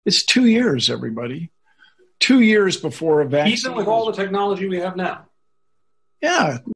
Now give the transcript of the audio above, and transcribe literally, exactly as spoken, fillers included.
It's two years, everybody. Two years before a vaccine. Even with all the technology we have now. Yeah.